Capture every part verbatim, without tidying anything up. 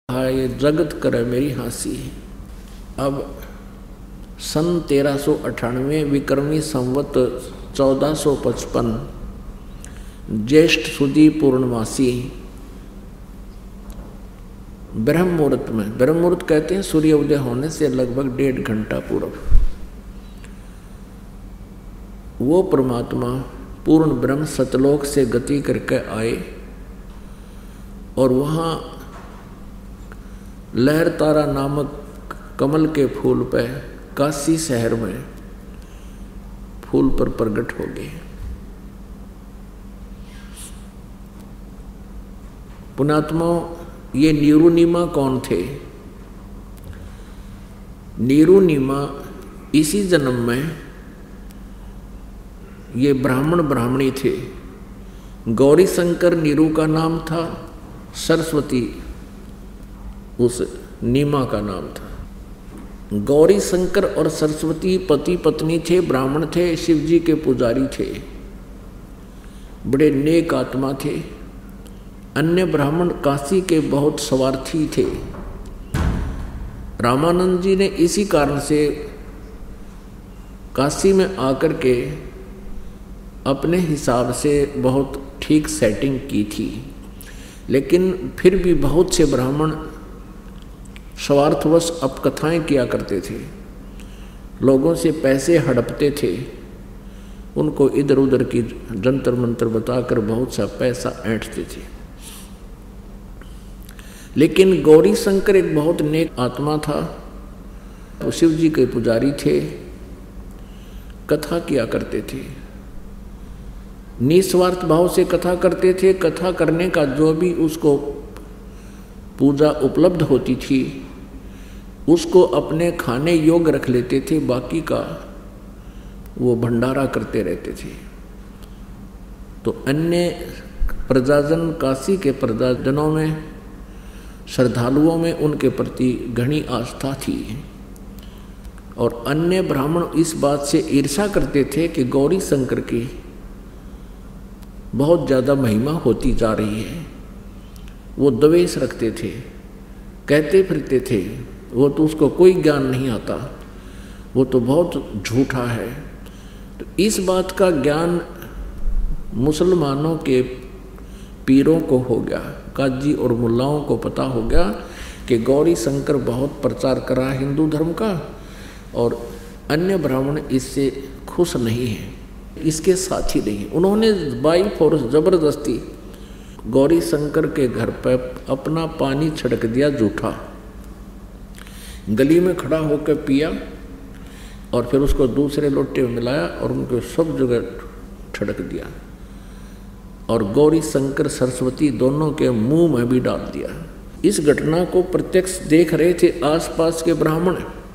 हाँ, ये जगत करे मेरी हंसी। अब सन तेरह सौ अठानवे विक्रमी संवत चौदह सौ पचपन ज्येष्ठ सुदी पूर्णमासी ब्रह्म मुहूर्त में, ब्रह्म मुहूर्त कहते हैं सूर्य उदय होने से लगभग डेढ़ घंटा पूर्व, वो परमात्मा पूर्ण ब्रह्म सतलोक से गति करके आए और वहाँ लहर तारा नामक कमल के फूल पे काशी शहर में फूल पर प्रकट हो गए। पुणात्मा, ये नीरुनीमा कौन थे? नीरुनीमा इसी जन्म में ये ब्राह्मण ब्राह्मणी थे। गौरी शंकर नीरू का नाम था, सरस्वती उस नीमा का नाम था। गौरी शंकर और सरस्वती पति पत्नी थे, ब्राह्मण थे, शिव जी के पुजारी थे, बड़े नेक आत्मा थे। अन्य ब्राह्मण काशी के बहुत स्वार्थी थे। रामानंद जी ने इसी कारण से काशी में आकर के अपने हिसाब से बहुत ठीक सेटिंग की थी, लेकिन फिर भी बहुत से ब्राह्मण स्वार्थवश अपकथाएं किया करते थे, लोगों से पैसे हड़पते थे, उनको इधर उधर की जंतर मंतर बताकर बहुत सा पैसा ऐंठते थे। लेकिन गौरी शंकर एक बहुत नेक आत्मा था, वो शिव जी के पुजारी थे, कथा किया करते थे, निस्वार्थ भाव से कथा करते थे। कथा करने का जो भी उसको पूजा उपलब्ध होती थी उसको अपने खाने योग्य रख लेते थे, बाकी का वो भंडारा करते रहते थे। तो अन्य प्रजाजन, काशी के प्रजाजनों में, श्रद्धालुओं में उनके प्रति घनी आस्था थी और अन्य ब्राह्मण इस बात से ईर्ष्या करते थे कि गौरी शंकर की बहुत ज़्यादा महिमा होती जा रही है। वो द्वेष रखते थे, कहते फिरते थे वो तो उसको कोई ज्ञान नहीं आता, वो तो बहुत झूठा है। तो इस बात का ज्ञान मुसलमानों के पीरों को हो गया, काजी और मुल्लाओं को पता हो गया कि गौरी शंकर बहुत प्रचार करा हिंदू धर्म का और अन्य ब्राह्मण इससे खुश नहीं है, इसके साथी नहीं। उन्होंने बाई फोर्स जबरदस्ती गौरी शंकर के घर पर अपना पानी छिड़क दिया जूठा, गली में खड़ा होकर पिया और फिर उसको दूसरे लोटे में मिलाया और उनको सब जगह छिड़क दिया और गौरी शंकर सरस्वती दोनों के मुंह में भी डाल दिया। इस घटना को प्रत्यक्ष देख रहे थे आसपास के ब्राह्मण।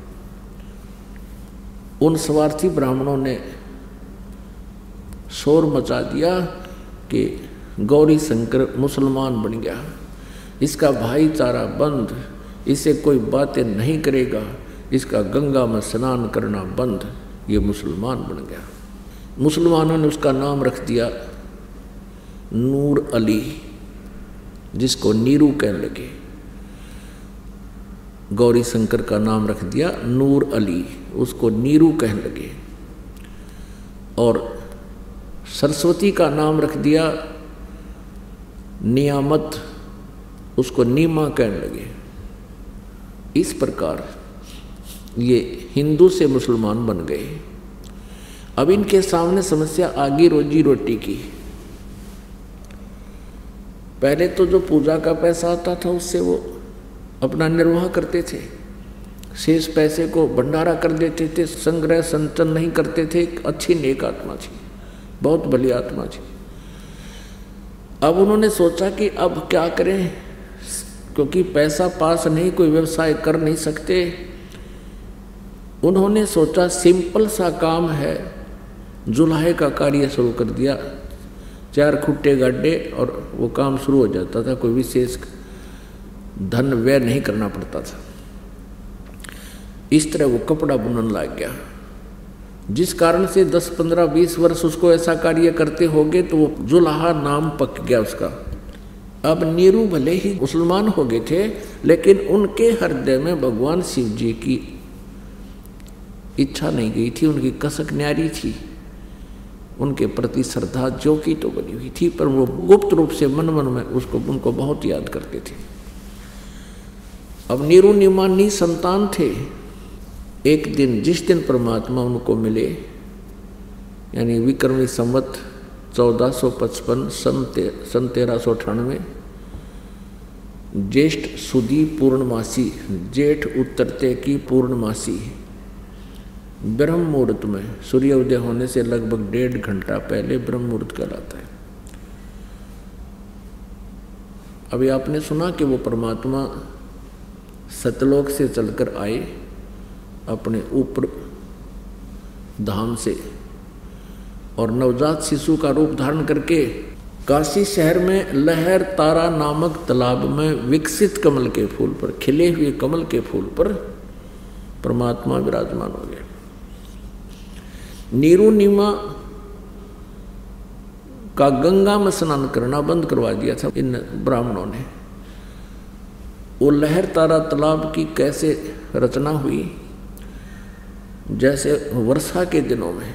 उन स्वार्थी ब्राह्मणों ने शोर मचा दिया कि गौरी शंकर मुसलमान बन गया, इसका भाईचारा बंद, इसे कोई बातें नहीं करेगा, इसका गंगा में स्नान करना बंद, ये मुसलमान बन गया। मुसलमानों ने उसका नाम रख दिया नूर अली, जिसको नीरू कहने लगे। गौरी शंकर का नाम रख दिया नूर अली, उसको नीरू कहने लगे। और सरस्वती का नाम रख दिया नियामत, उसको नीमा कहने लगे। इस प्रकार ये हिंदू से मुसलमान बन गए। अब इनके सामने समस्या आ गई रोजी रोटी की। पहले तो जो पूजा का पैसा आता था उससे वो अपना निर्वाह करते थे, शेष पैसे को भंडारा कर देते थे, संग्रह संचन नहीं करते थे। अच्छी नेक आत्मा थी, बहुत भली आत्मा थी। अब उन्होंने सोचा कि अब क्या करें, क्योंकि पैसा पास नहीं, कोई व्यवसाय कर नहीं सकते। उन्होंने सोचा सिंपल सा काम है, जुलाहे का कार्य शुरू कर दिया। चार खुट्टे गड्ढे और वो काम शुरू हो जाता था, कोई विशेष धन व्यय नहीं करना पड़ता था। इस तरह वो कपड़ा बुनने लग गया, जिस कारण से दस पंद्रह बीस वर्ष उसको ऐसा कार्य करते होंगे तो वो जुलाहा नाम पक गया उसका। अब नीरू भले ही मुसलमान हो गए थे, लेकिन उनके हृदय में भगवान शिव जी की इच्छा नहीं गई थी, उनकी कसक न्यारी थी, उनके प्रति श्रद्धा जो की तो बनी हुई थी, पर वो गुप्त रूप से मन मन में उसको उनको बहुत याद करते थे। अब नीरू निमानी संतान थे। एक दिन जिस दिन परमात्मा उनको मिले, यानी विक्रमी संवत चौदह सौ पचपन सन ते, सन तेरह सौ अठानवे ज्येष्ठ सुदी पूर्णमासी, जेठ उतरते की पूर्णमासी, ब्रह्म मुहूर्त में, सूर्य उदय होने से लगभग डेढ़ घंटा पहले ब्रह्म मुहूर्त कहलाता है। अभी आपने सुना कि वो परमात्मा सतलोक से चलकर आए अपने ऊपर धाम से, और नवजात शिशु का रूप धारण करके काशी शहर में लहर तारा नामक तालाब में विकसित कमल के फूल पर, खिले हुए कमल के फूल पर परमात्मा विराजमान हो गए। नीरू नीमा का गंगा में स्नान करना बंद करवा दिया था इन ब्राह्मणों ने। वो लहर तारा तालाब की कैसे रचना हुई, जैसे वर्षा के दिनों में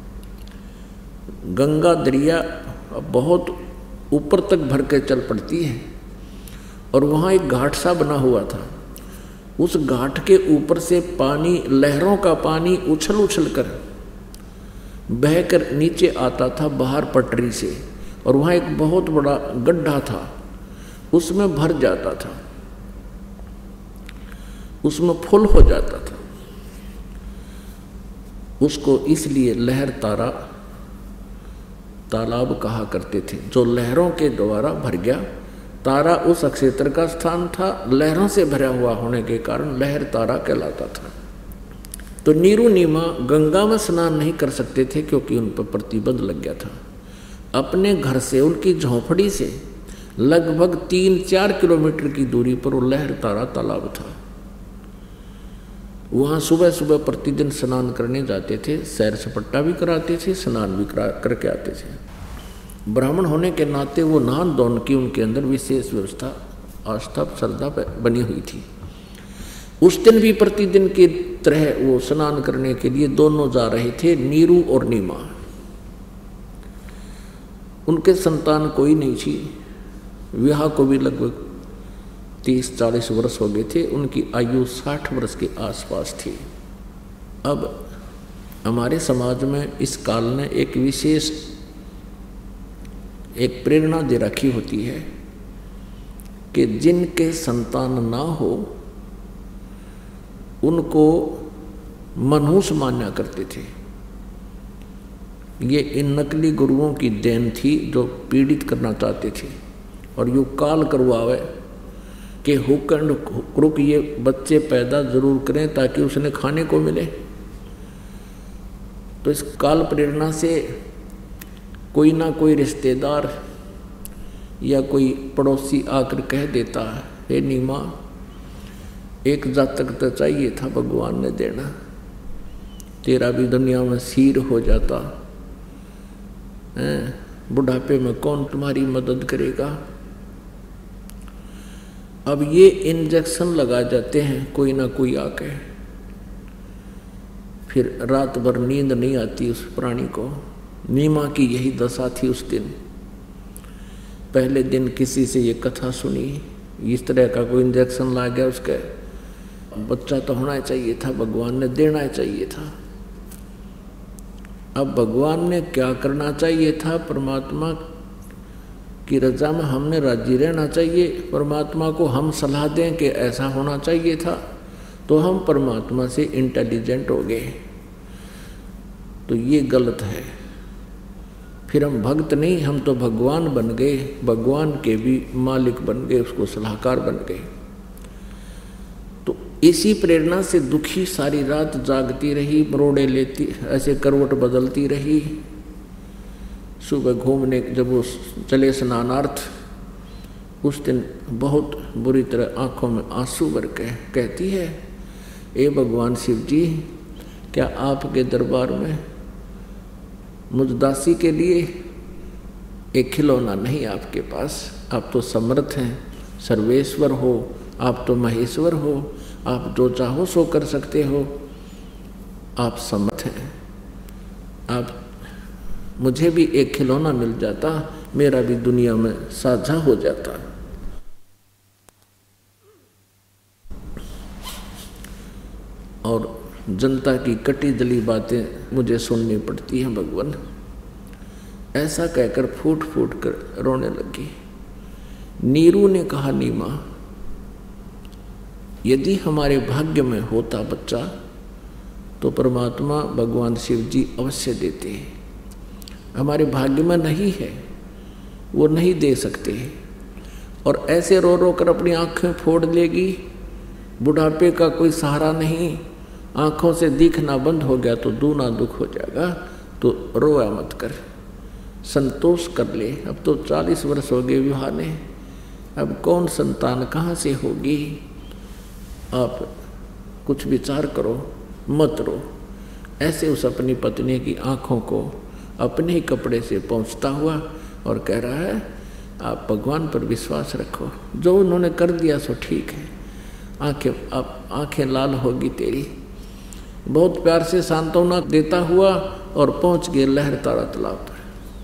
गंगा दरिया बहुत ऊपर तक भर के चल पड़ती है, और वहाँ एक घाट सा बना हुआ था। उस घाट के ऊपर से पानी, लहरों का पानी उछल उछल कर बहकर नीचे आता था बाहर पटरी से, और वहाँ एक बहुत बड़ा गड्ढा था, उसमें भर जाता था, उसमें फुल हो जाता था। उसको इसलिए लहर तारा तालाब कहा करते थे, जो लहरों के द्वारा भर गया। तारा उस अक्षेत्र का स्थान था, लहरों से भरा हुआ होने के कारण लहर तारा कहलाता था। तो नीरू नीमा गंगा में स्नान नहीं कर सकते थे, क्योंकि उन पर प्रतिबंध लग गया था। अपने घर से, उनकी झोंपड़ी से लगभग तीन चार किलोमीटर की दूरी पर वो लहर तारा तालाब था। वहाँ सुबह सुबह प्रतिदिन स्नान करने जाते थे, सैर सपट्टा भी कराते थे, स्नान भी करा करके आते थे। ब्राह्मण होने के नाते वो नहान धोन की उनके अंदर विशेष व्यवस्था, आस्था, श्रद्धा बनी हुई थी। उस दिन भी प्रतिदिन की तरह वो स्नान करने के लिए दोनों जा रहे थे, नीरू और नीमा। उनके संतान कोई नहीं थी, विवाह को भी लगभग तीस चालीस वर्ष हो गए थे, उनकी आयु साठ वर्ष के आसपास थी। अब हमारे समाज में इस काल ने एक विशेष एक प्रेरणा दे रखी होती है कि जिनके संतान ना हो उनको मनहूस माना करते थे। ये इन नकली गुरुओं की देन थी जो पीड़ित करना चाहते थे, और यो काल करवावे कि हुक एंड क्रुक ये बच्चे पैदा जरूर करें ताकि उसने खाने को मिले। तो इस काल प्रेरणा से कोई ना कोई रिश्तेदार या कोई पड़ोसी आकर कह देता है, हे नीमा एक जातक तो चाहिए था, भगवान ने देना, तेरा भी दुनिया में सिर हो जाता है, बुढ़ापे में कौन तुम्हारी मदद करेगा। अब ये इंजेक्शन लगा जाते हैं कोई ना कोई आके, फिर रात भर नींद नहीं आती उस प्राणी को। नीमा की यही दशा थी उस दिन। पहले दिन किसी से ये कथा सुनी, इस तरह का कोई इंजेक्शन ला गया, उसके बच्चा तो होना चाहिए था, भगवान ने देना चाहिए था। अब भगवान ने क्या करना चाहिए था, परमात्मा की रजा में हमने राजी रहना चाहिए। परमात्मा को हम सलाह दें कि ऐसा होना चाहिए था, तो हम परमात्मा से इंटेलिजेंट हो गए, तो ये गलत है। फिर हम भक्त नहीं, हम तो भगवान बन गए, भगवान के भी मालिक बन गए, उसको सलाहकार बन गए। तो इसी प्रेरणा से दुखी सारी रात जागती रही, मरोड़े लेती, ऐसे करवट बदलती रही। सुबह घूमने जब वो चले स्नानार्थ, उस दिन बहुत बुरी तरह आंखों में आंसू भर के कहती है, ए भगवान शिव जी, क्या आपके दरबार में मुझ दासी के लिए एक खिलौना नहीं आपके पास, आप तो समर्थ हैं, सर्वेश्वर हो, आप तो महेश्वर हो, आप जो चाहो सो कर सकते हो, आप समर्थ हैं। आप मुझे भी एक खिलौना मिल जाता, मेरा भी दुनिया में साझा हो जाता। और जनता की कटी जली बातें मुझे सुननी पड़ती हैं भगवान। ऐसा कहकर फूट फूट कर रोने लगी। नीरू ने कहा, नीमा यदि हमारे भाग्य में होता बच्चा तो परमात्मा भगवान शिव जी अवश्य देते हैं। हमारे भाग्य में नहीं है, वो नहीं दे सकते। और ऐसे रो रो कर अपनी आंखें फोड़ लेगी, बुढ़ापे का कोई सहारा नहीं, आंखों से दिखना बंद हो गया तो दूना दुख हो जाएगा। तो रोया मत कर, संतोष कर ले। अब तो चालीस वर्ष हो गए विवाह ने, अब कौन संतान कहाँ से होगी। आप कुछ विचार करो, मत रो। ऐसे उस अपनी पत्नी की आंखों को अपने ही कपड़े से पहुँचता हुआ और कह रहा है, आप भगवान पर विश्वास रखो, जो उन्होंने कर दिया सो ठीक है। आंखें अब आंखें लाल होगी तेरी। बहुत प्यार से सांत्वना देता हुआ और पहुंच गए लहर तारा तालाब पर।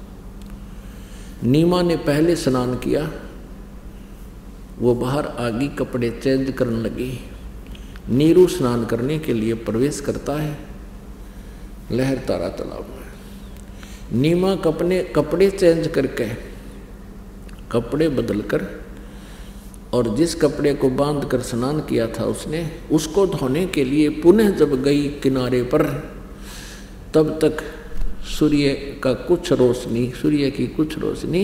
नीमा ने पहले स्नान किया, वो बाहर आगी, कपड़े चेंज करने लगी। नीरू स्नान करने के लिए प्रवेश करता है लहर तारा तालाब में। नीमा कपड़े कपड़े चेंज करके, कपड़े बदलकर, और जिस कपड़े को बांध कर स्नान किया था उसने, उसको धोने के लिए पुनः जब गई किनारे पर, तब तक सूर्य का कुछ रोशनी, सूर्य की कुछ रोशनी,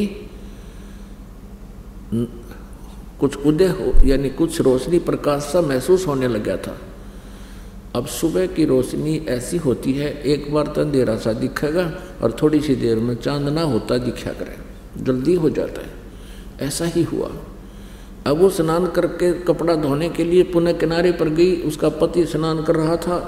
कुछ उदय हो, यानी कुछ रोशनी प्रकाश सा महसूस होने लगा था। अब सुबह की रोशनी ऐसी होती है, एक बार तो अंधेरा सा दिखेगा और थोड़ी सी देर में चांद ना होता दिखा करे, जल्दी हो जाता है। ऐसा ही हुआ। अब वो स्नान करके कपड़ा धोने के लिए पुनः किनारे पर गई। उसका पति स्नान कर रहा था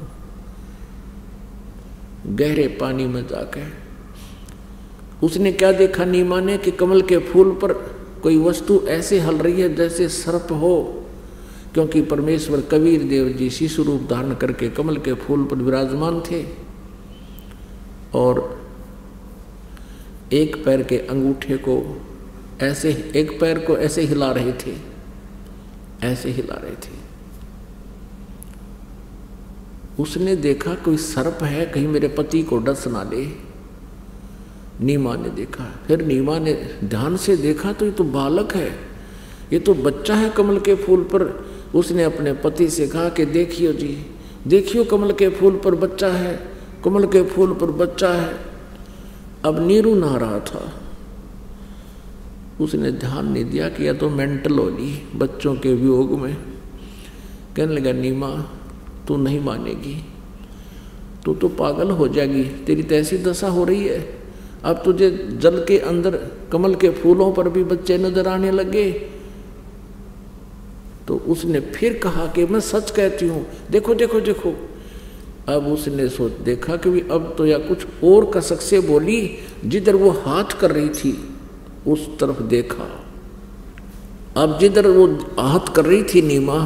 गहरे पानी में जाकर। उसने क्या देखा नीमा ने कि कमल के फूल पर कोई वस्तु ऐसे हल रही है जैसे सर्प हो, क्योंकि परमेश्वर कबीर देव जी शिशु रूप धारण करके कमल के फूल पर विराजमान थे और एक पैर के अंगूठे को ऐसे, एक पैर को ऐसे हिला रहे थे, ऐसे हिला रहे थे। उसने देखा कोई सर्प है, कहीं मेरे पति को डस ना ले। नीमा ने देखा, फिर नीमा ने ध्यान से देखा तो ये तो बालक है, ये तो बच्चा है कमल के फूल पर। उसने अपने पति से कहा कि देखियो जी, देखियो कमल के फूल पर बच्चा है, कमल के फूल पर बच्चा है। अब नीरू नहा रहा था, उसने ध्यान नहीं दिया कि या तो मेंटल होगी बच्चों के वियोग में। कहने लगा, नीमा तू नहीं मानेगी, तू तो पागल हो जाएगी, तेरी तो ऐसी दशा हो रही है। अब तुझे जल के अंदर कमल के फूलों पर भी बच्चे नजर आने लगे। तो उसने फिर कहा कि मैं सच कहती हूँ, देखो देखो देखो। अब उसने सोच देखा कि अब तो या कुछ और कसक से बोली, जिधर वो हाथ कर रही थी उस तरफ देखा। अब जिधर वो हाथ कर रही थी नीमा,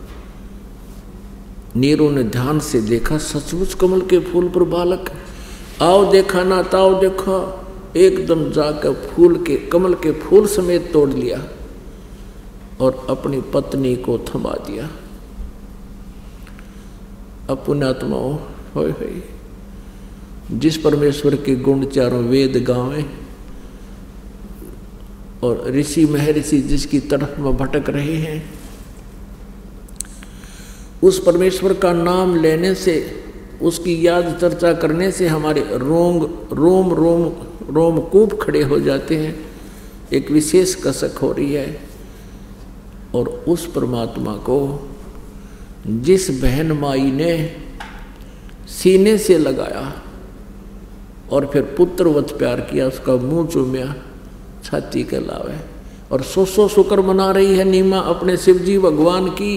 नीरू ने ध्यान से देखा, सचमुच कमल के फूल पर बालक। आओ देखा ना ताओ देखा, एकदम जाकर फूल के कमल के फूल समेत तोड़ लिया और अपनी पत्नी को थमा दिया। अब पुण्यात्माओं, होय होय, जिस परमेश्वर के गुण चारों वेद गावें और ऋषि महर्षि जिसकी तरफ में भटक रहे हैं, उस परमेश्वर का नाम लेने से, उसकी याद चर्चा करने से हमारे रोम रोम रोम रोमकूप खड़े हो जाते हैं। एक विशेष कसक हो रही है। और उस परमात्मा को जिस बहन माई ने सीने से लगाया और फिर पुत्रवत प्यार किया, उसका मुंह चूमिया, छाती के लावे, और सौ सौ शुक्र मना रही है नीमा अपने शिवजी भगवान की,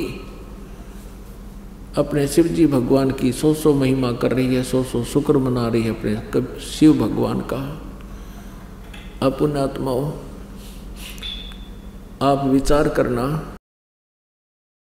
अपने शिवजी भगवान की सौ सौ महिमा कर रही है, सौ सौ शुक्र मना रही है अपने शिव भगवान का। अपुण्यात्माओं, आप विचार करना